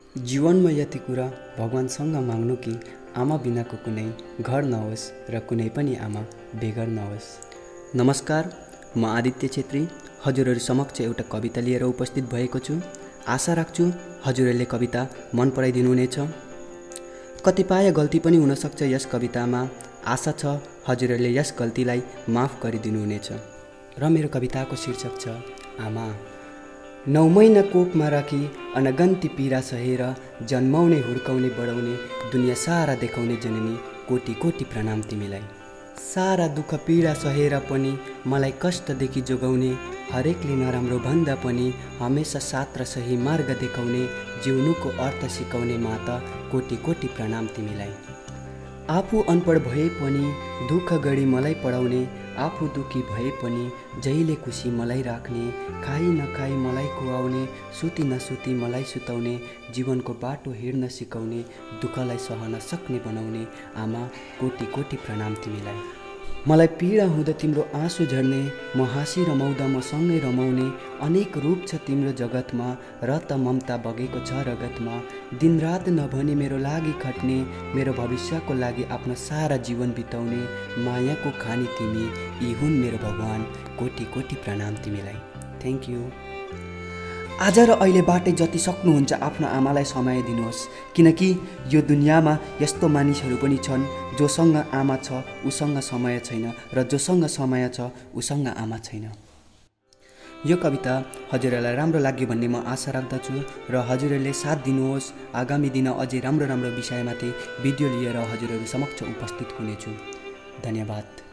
जीवनमा यति कुरा भगवानसँग माग्नु कि आमा बिनाको कुनै घर नहोस् र कुनै पनि आमा बेघर नहोस्। नमस्कार, म आदित्य छेत्री हजुरहरू समक्ष एउटा कविता लिएर उपस्थित भएको छु। आशा राख्छु हजुरहरूले कविता मन पराइदिनुहुनेछ। कतिपय गल्ती पनि हुनसक्छ यस कवितामा। आशा छ हजुरहरूले यस गल्तीलाई माफ गरिदिनुहुनेछ। र मेरो कविताको शीर्षक छ आमा। 9 महिना कोखमा राखी अनगन्ती पीडा सहेर जन्माउने हुर्काउने बढाउने दुनियाँ सारा देखाउने जननी, कोटी कोटी प्रणाम तिमीलाई। सारा दुःख पीडा सहेर पनि मलाई कष्टदेखि जोगाउने, हरेकले नराम्रो भन्दा पनि हमेसा साथ र सही मार्ग देखाउने, जिउनुको अर्थ सिकाउने माता, कोटी कोटी प्रणाम तिमीलाई। आफू अनपढ भए पनि दुःख गरी मलाई पढाउने, आफू दुखी भए पनि जहिले खुसी मलाई राख्ने, खाई नखाई मलाई खुवाउने, सुती नसुती मलाई सुताउने, जीवनको बाटो हिँड्न सिकाउने, दुःखलाई सहन सक्ने बनाउने आमा, कोटी कोटी प्रणाम तिमीलाई। मलाई पीडा हुँदा तिम्रो आँसु झर्ने, म हाँसी रमाउँदा म सँगै रमाउने, अनेक रूप छ तिम्रो जगतमा, र त ममता बगेको छ रगतमा। दिनरात नभनी मेरो लागि खट्ने, मेरो भविष्यको लागि आफ्नो सारा जीवन बिताउने, मायाको खानी तिमी, यी हुन् मेरो भगवान, कोटी कोटी प्रणाम तिमीलाई। Thank you. आज र अहिलेबाटै जति सक्नुहुन्छ आफ्नो आमालाई समय दिनुहोस्, किनकि यो दुनियाँमा यस्तो मानिसहरू पनि छन् जोसँग आमा छ उसँग समय छैन, र जोसँग समय छ उसँग आमा छैन। यो कविता हजुरहरूलाई राम्रो लाग्यो भन्ने म आशा राख्दछु, र हजुरहरूले साथ दिनुहोस्। आगामी दिन अझै राम्रो राम्रो विषयमाथि भिडियो लिएर हजुरहरू समक्ष उपस्थित हुनेछु। धन्यवाद।